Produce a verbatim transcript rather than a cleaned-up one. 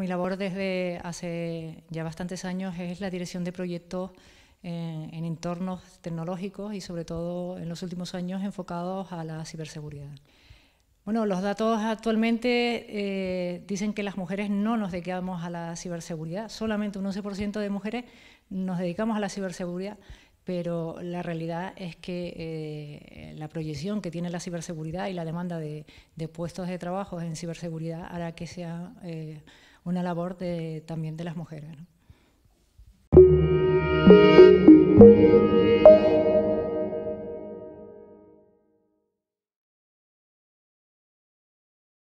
mi labor desde hace ya bastantes años es la dirección de proyectos en, en entornos tecnológicos y sobre todo en los últimos años enfocados a la ciberseguridad. Bueno, los datos actualmente eh, dicen que las mujeres no nos dedicamos a la ciberseguridad, solamente un once por ciento de mujeres nos dedicamos a la ciberseguridad, pero la realidad es que eh, la proyección que tiene la ciberseguridad y la demanda de, de puestos de trabajo en ciberseguridad hará que sea eh, una labor de, también de las mujeres, ¿no?